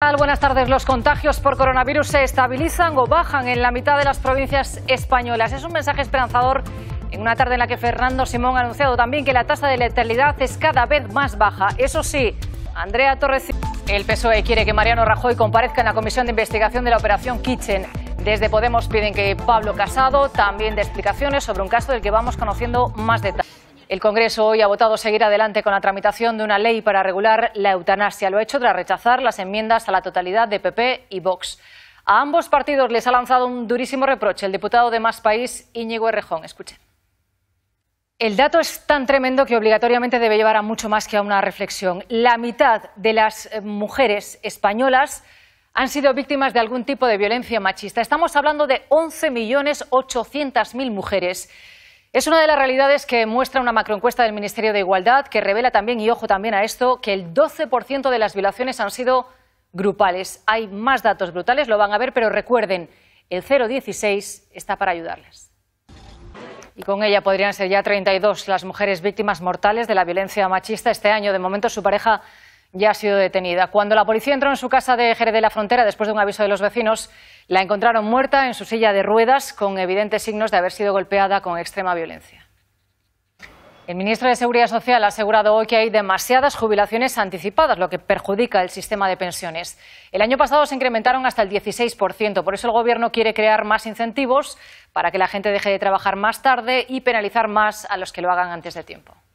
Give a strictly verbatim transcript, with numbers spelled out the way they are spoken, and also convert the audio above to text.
tal? Buenas tardes. Los contagios por coronavirus se estabilizan o bajan en la mitad de las provincias españolas. Es un mensaje esperanzador en una tarde en la que Fernando Simón ha anunciado también que la tasa de letalidad es cada vez más baja. Eso sí, Andrea Torres, el P S O E quiere que Mariano Rajoy comparezca en la comisión de investigación de la operación Kitchen. Desde Podemos piden que Pablo Casado también dé explicaciones sobre un caso del que vamos conociendo más detalles. El Congreso hoy ha votado seguir adelante con la tramitación de una ley para regular la eutanasia. Lo ha hecho tras rechazar las enmiendas a la totalidad de P P y Vox. A ambos partidos les ha lanzado un durísimo reproche el diputado de Más País, Íñigo Errejón. Escuchen. El dato es tan tremendo que obligatoriamente debe llevar a mucho más que a una reflexión. La mitad de las mujeres españolas han sido víctimas de algún tipo de violencia machista. Estamos hablando de once millones ochocientas mil mujeres. Es una de las realidades que muestra una macroencuesta del Ministerio de Igualdad, que revela también, y ojo también a esto, que el doce por ciento de las violaciones han sido grupales. Hay más datos brutales, lo van a ver, pero recuerden, el cero dieciséis está para ayudarles. Y con ella podrían ser ya treinta y dos las mujeres víctimas mortales de la violencia machista este año. De momento su pareja ya ha sido detenida. Cuando la policía entró en su casa de Jerez de la Frontera, después de un aviso de los vecinos, la encontraron muerta en su silla de ruedas, con evidentes signos de haber sido golpeada con extrema violencia. El ministro de Seguridad Social ha asegurado hoy que hay demasiadas jubilaciones anticipadas, lo que perjudica el sistema de pensiones. El año pasado se incrementaron hasta el dieciséis por ciento, por eso el Gobierno quiere crear más incentivos para que la gente deje de trabajar más tarde y penalizar más a los que lo hagan antes de tiempo.